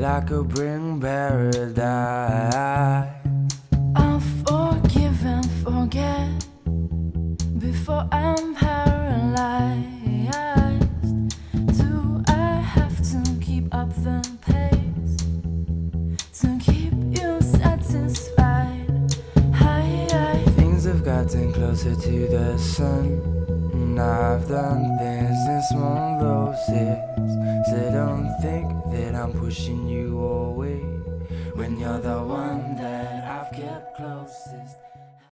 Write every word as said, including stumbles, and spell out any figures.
that I could bring paradise. I'll forgive and forget before I'm paralyzed. Do I have to keep up the pace to keep you satisfied? Hi, hi. Things have gotten closer to the sun, and I've done things in small doses. So don't think that I'm pushing you away when you're the one that I've kept closest.